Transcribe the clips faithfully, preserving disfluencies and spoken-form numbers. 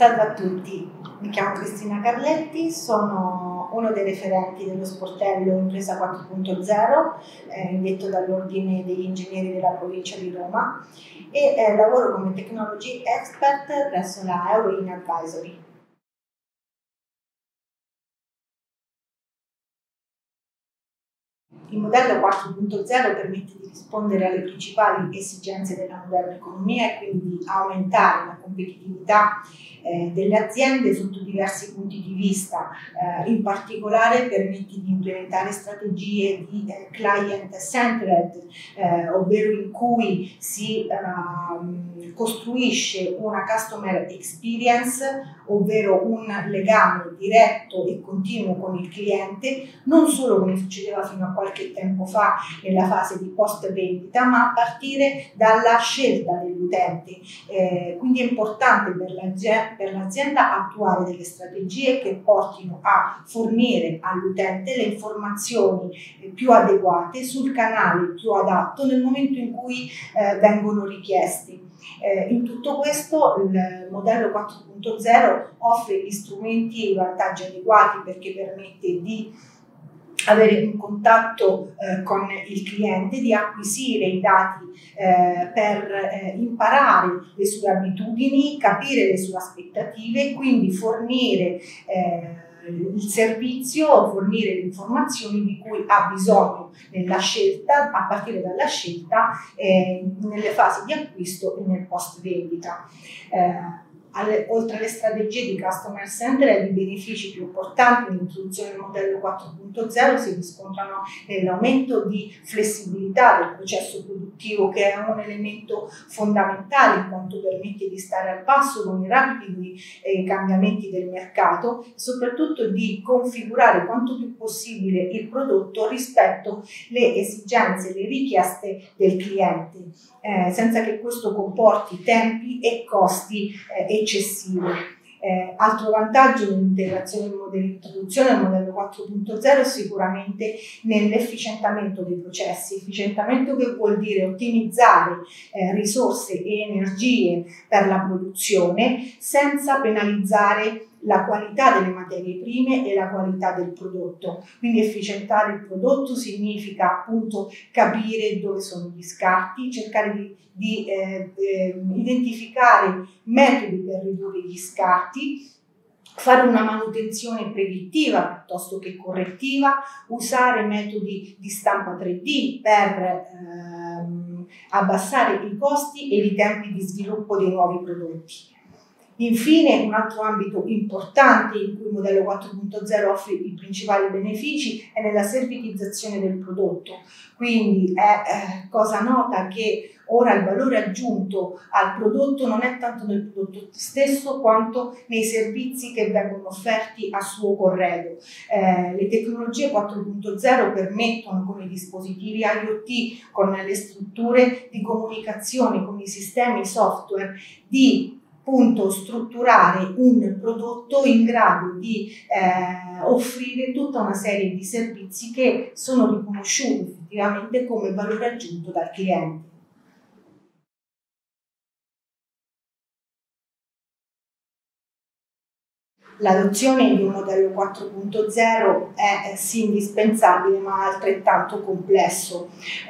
Salve a tutti, mi chiamo Cristina Carletti, sono uno dei referenti dello sportello Impresa quattro punto zero, eh, indetto dall'Ordine degli Ingegneri della Provincia di Roma e eh, lavoro come Technology Expert presso la Euroin Advisory. Il modello quattro punto zero permette di rispondere alle principali esigenze della moderna economia e quindi di aumentare la competitività eh, delle aziende sotto diversi punti di vista. Eh, in particolare permette di implementare strategie di eh, client-centered, eh, ovvero in cui si eh, costruisce una customer experience, ovvero un legame diretto e continuo con il cliente, non solo come succedeva fino a qualche tempo fa nella fase di post vendita, ma a partire dalla scelta dell'utente. Eh, quindi è importante per l'azienda, per l'azienda attuare delle strategie che portino a fornire all'utente le informazioni più adeguate sul canale più adatto nel momento in cui eh, vengono richiesti. Eh, in tutto questo il modello quattro punto zero offre gli strumenti e i vantaggi adeguati perché permette di avere un contatto eh, con il cliente, di acquisire i dati eh, per eh, imparare le sue abitudini, capire le sue aspettative, quindi fornire eh, il servizio, fornire le informazioni di cui ha bisogno nella scelta, a partire dalla scelta eh, nelle fasi di acquisto e nel post vendita. Eh, Alle, oltre alle strategie di customer center, i benefici più importanti dell'introduzione del modello quattro punto zero si riscontrano nell'aumento di flessibilità del processo produttivo, che è un elemento fondamentale in quanto permette di stare al passo con i rapidi eh, cambiamenti del mercato e soprattutto di configurare quanto più possibile il prodotto rispetto alle esigenze, le richieste del cliente, eh, senza che questo comporti tempi e costi eh, eccessivi. Eh, altro vantaggio dell'integrazione dell'introduzione del modello quattro punto zero è sicuramente nell'efficientamento dei processi, efficientamento che vuol dire ottimizzare eh, risorse e energie per la produzione senza penalizzare la qualità delle materie prime e la qualità del prodotto. Quindi efficientare il prodotto significa appunto capire dove sono gli scarti, cercare di, di eh, eh, identificare metodi per ridurre gli scarti, fare una manutenzione predittiva piuttosto che correttiva, usare metodi di stampa tre D per ehm, abbassare i costi e i tempi di sviluppo dei nuovi prodotti. Infine, un altro ambito importante in cui il modello quattro punto zero offre i principali benefici è nella servitizzazione del prodotto. Quindi è eh, cosa nota che ora il valore aggiunto al prodotto non è tanto nel prodotto stesso quanto nei servizi che vengono offerti a suo corredo. Eh, le tecnologie quattro punto zero permettono, con i dispositivi IoT, con le strutture di comunicazione, con i sistemi software, di appunto strutturare un prodotto in grado di eh, offrire tutta una serie di servizi che sono riconosciuti effettivamente come valore aggiunto dal cliente. L'adozione di un modello quattro punto zero è sì indispensabile ma altrettanto complesso.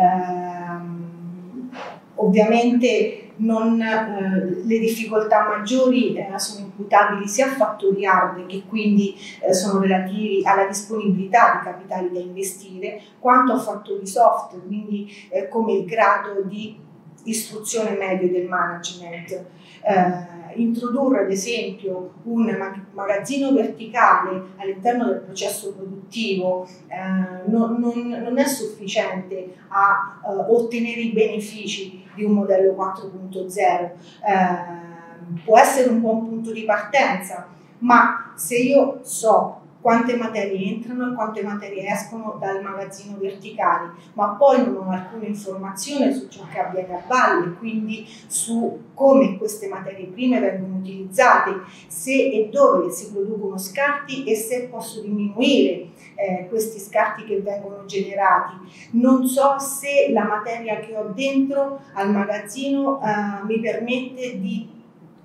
Ehm, ovviamente non, eh, le difficoltà maggiori eh, sono imputabili sia a fattori hard che quindi eh, sono relativi alla disponibilità di capitali da investire, quanto a fattori soft, quindi eh, come il grado di istruzione medio del management. Eh, introdurre ad esempio un magazzino verticale all'interno del processo produttivo eh, non, non, non è sufficiente a eh, ottenere i benefici di un modello quattro punto zero. Eh, può essere un buon punto di partenza, ma se io so quante materie entrano e quante materie escono dal magazzino verticale, ma poi non ho alcuna informazione su ciò che avviene a valle, quindi su come queste materie prime vengono utilizzate, se e dove si producono scarti e se posso diminuire eh, questi scarti che vengono generati. Non so se la materia che ho dentro al magazzino eh, mi permette di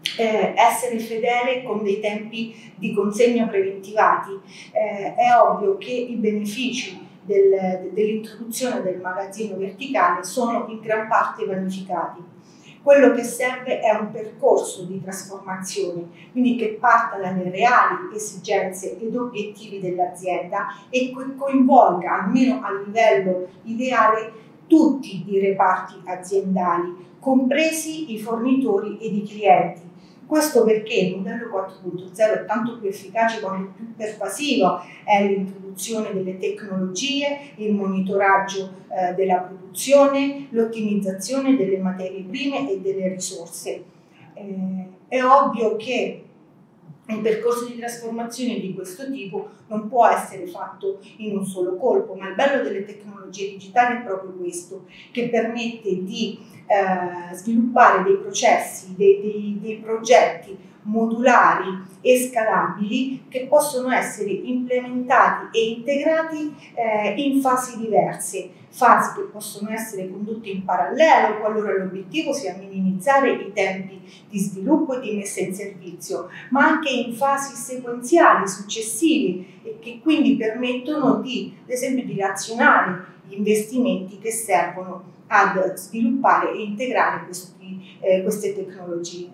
eh, essere fedele con dei tempi di consegna preventivati. Eh, è ovvio che i benefici del, dell'introduzione del magazzino verticale sono in gran parte vanificati. Quello che serve è un percorso di trasformazione, quindi che parta dalle reali esigenze ed obiettivi dell'azienda e che coinvolga, almeno a livello ideale, tutti i reparti aziendali, compresi i fornitori ed i clienti. Questo perché il modello quattro punto zero è tanto più efficace quanto più pervasivo è l'introduzione delle tecnologie, il monitoraggio eh, della produzione, l'ottimizzazione delle materie prime e delle risorse. Eh, è ovvio che un percorso di trasformazione di questo tipo non può essere fatto in un solo colpo, ma il bello delle tecnologie digitali è proprio questo, che permette di eh, sviluppare dei processi, dei, dei, dei progetti modulari e scalabili che possono essere implementati e integrati eh, in fasi diverse, fasi che possono essere condotte in parallelo qualora l'obiettivo sia minimizzare i tempi di sviluppo e di messa in servizio, ma anche in fasi sequenziali successive e che quindi permettono di, ad esempio, di razionare gli investimenti che servono ad sviluppare e integrare questi, eh, queste tecnologie.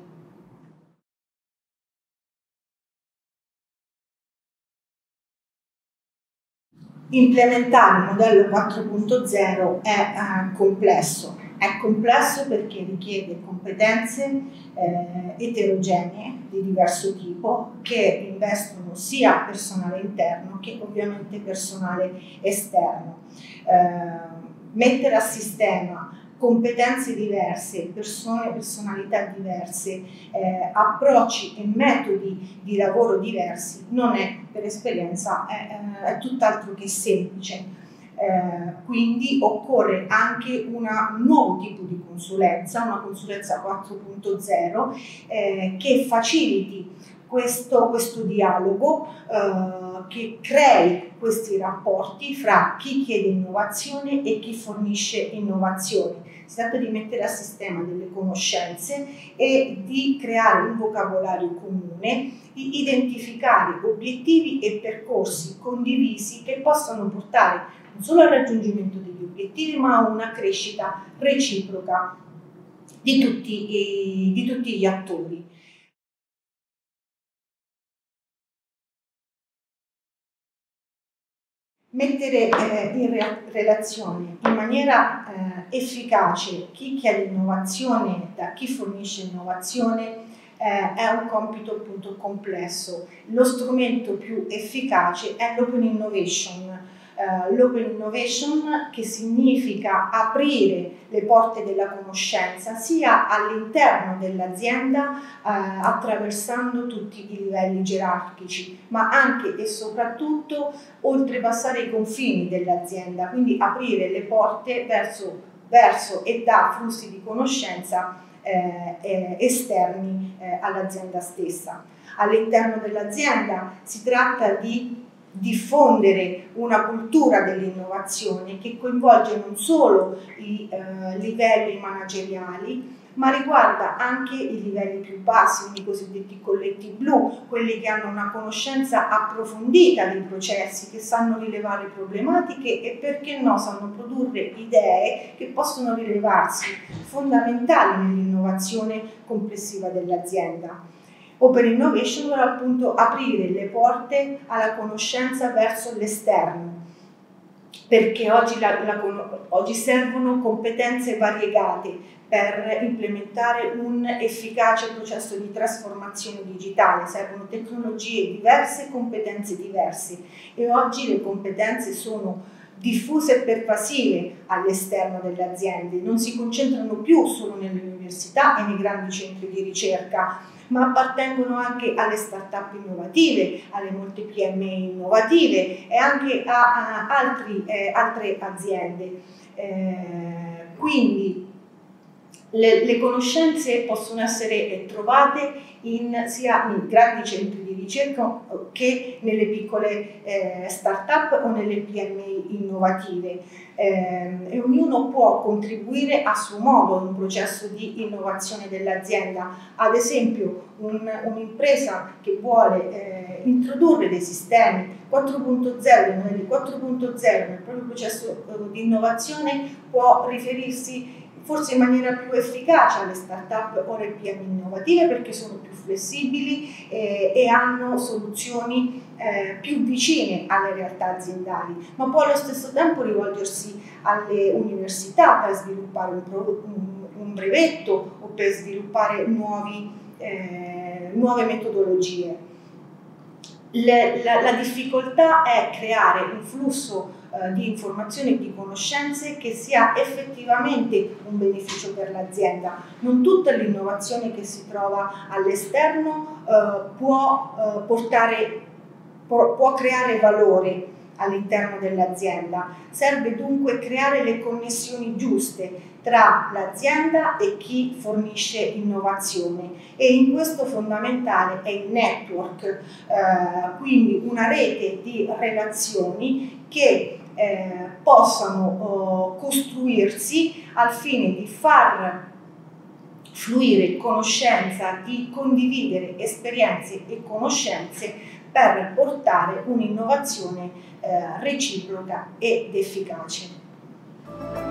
Implementare il modello quattro punto zero è eh, complesso. È complesso perché richiede competenze eh, eterogenee di diverso tipo che investono sia personale interno che ovviamente personale esterno. Eh, mettere a sistema competenze diverse, persone, personalità diverse, eh, approcci e metodi di lavoro diversi non è, per esperienza, è, è tutt'altro che semplice. Eh, quindi occorre anche una, un nuovo tipo di consulenza, una consulenza quattro punto zero eh, che faciliti questo, questo dialogo, eh, che crei questi rapporti fra chi chiede innovazione e chi fornisce innovazione. Si tratta di mettere a sistema delle conoscenze e di creare un vocabolario comune, di identificare obiettivi e percorsi condivisi che possano portare non solo al raggiungimento degli obiettivi, ma a una crescita reciproca di tutti, i, di tutti gli attori. Mettere eh, in re relazione in maniera eh, efficace chi chiede innovazione da chi fornisce innovazione eh, è un compito appunto complesso. Lo strumento più efficace è l'Open Innovation. Uh, l'Open Innovation, che significa aprire le porte della conoscenza sia all'interno dell'azienda uh, attraversando tutti i livelli gerarchici, ma anche e soprattutto oltrepassare i confini dell'azienda, quindi aprire le porte verso, verso e da flussi di conoscenza eh, eh, esterni eh, all'azienda stessa. All'interno dell'azienda si tratta di diffondere una cultura dell'innovazione che coinvolge non solo i eh, livelli manageriali, ma riguarda anche i livelli più bassi, i cosiddetti colletti blu, quelli che hanno una conoscenza approfondita dei processi, che sanno rilevare problematiche e, perché no, sanno produrre idee che possono rilevarsi fondamentali nell'innovazione complessiva dell'azienda. Open Innovation vuole appunto aprire le porte alla conoscenza verso l'esterno, perché oggi, la, la, oggi servono competenze variegate per implementare un efficace processo di trasformazione digitale, servono tecnologie diverse, competenze diverse e oggi le competenze sono diffuse e pervasive all'esterno delle aziende, non si concentrano più solo nelle università e nei grandi centri di ricerca, ma appartengono anche alle start-up innovative, alle molte P M I innovative e anche a, a altri, eh, altre aziende. Eh, quindi Le, le conoscenze possono essere trovate in, sia in grandi centri di ricerca che nelle piccole eh, start-up o nelle P M I innovative eh, e ognuno può contribuire a suo modo in un processo di innovazione dell'azienda. Ad esempio un, un'impresa che vuole eh, introdurre dei sistemi quattro punto zero, dei modelli quattro punto zero nel proprio processo eh, di innovazione può riferirsi forse in maniera più efficace alle start-up o alle P M I innovative perché sono più flessibili eh, e hanno soluzioni eh, più vicine alle realtà aziendali, ma può allo stesso tempo rivolgersi alle università per sviluppare un, pro, un, un brevetto o per sviluppare nuovi, eh, nuove metodologie. Le, la, la difficoltà è creare un flusso di informazioni e di conoscenze che sia effettivamente un beneficio per l'azienda. Non tutta l'innovazione che si trova all'esterno eh, può, eh, portare, può, può creare valore all'interno dell'azienda. Serve dunque creare le connessioni giuste tra l'azienda e chi fornisce innovazione e in questo fondamentale è il network, eh, quindi una rete di relazioni che Eh, possano oh, costruirsi al fine di far fluire conoscenza, di condividere esperienze e conoscenze per portare un'innovazione eh, reciproca ed efficace.